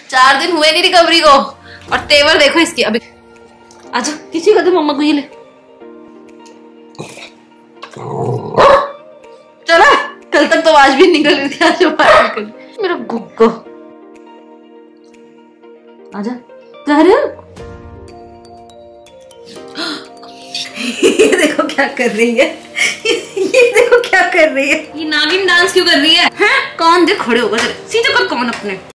4 दिन हुए नहीं रिकवरी को, और तेवर देखो इसकी। अभी आजा किसी का दे मम्मा को, ये ले। चला, कल तक तो आवाज भी निकल रही थी, आज बाहर निकल। मेरा गुग्गो आजा, कह रहे हो? ये देखो क्या कर रही है, ये देखो क्या कर रही है। ये नागिन डांस क्यों कर रही है? हैं? कौन? देख खड़े होकर सीधे कर, कौन अपने